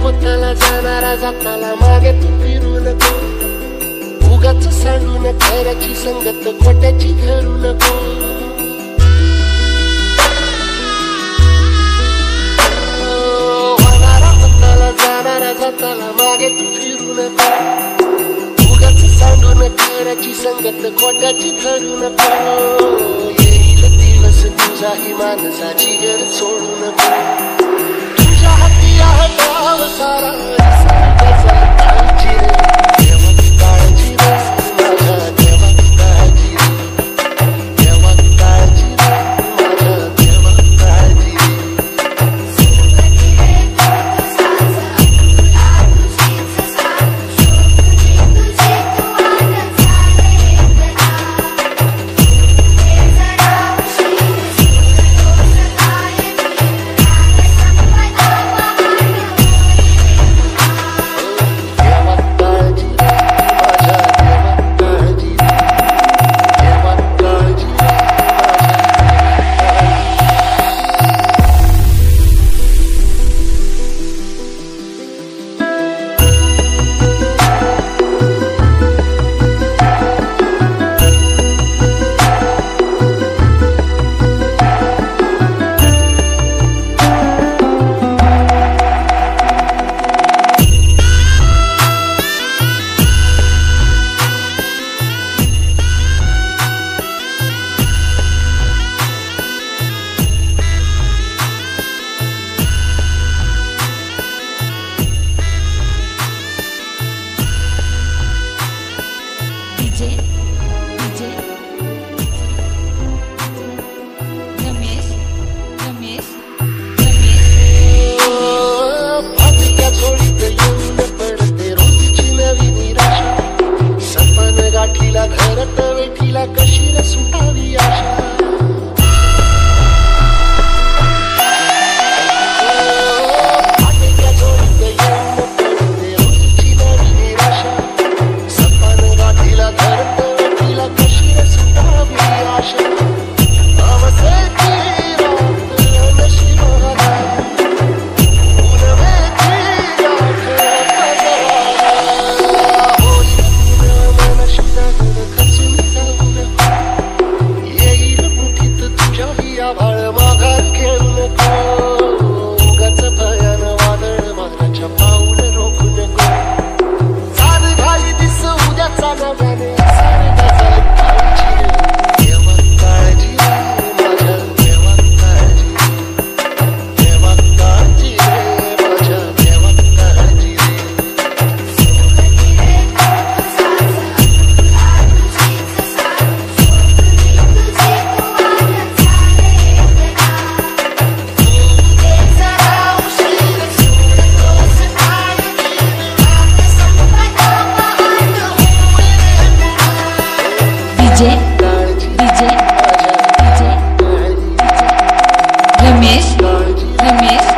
होताला जाणारा जाताला मागे तू फिरू नको, उगाच सांडून खऱ्याची संगत खोट्याची धरू नको. होणारा होताला जाणारा जाताला मागे तू फिरू नको, उगाच सांडून खऱ्याची संगत खोट्याची धरू नको. येईल दिवस तुझाही माणसाची घर सोडू नको, तुझ्या हाती आहे डाव सारा निसर्गाचा काळजी रे. देवा काळजी रे माझ्या, देवा काळजी रे, देवा काळजी रे माझ्या, देवा काळजी रे. गाठीला घरत वेठीला कशी न सुटावी आशा. फाटक्या जोडीत येऊन पडते रोजची नवी निराशा. सपन गाठीला घरत वेठीला कशी न सुटावी आशा. अवसेची रात नशिबाला उन्हाची गाठ आभाळ माघार घेऊ नको, उगाच भयान वादळ मानाच्या पाऊल रोखू नको. चाल घाई दिस उद्याचा नव्याने सारे काळजी रे. देवा काळजी रे माझ्या, देवा काळजी रे, देवा काळजी रे माझ्या, देवा काळजी रे. रमेश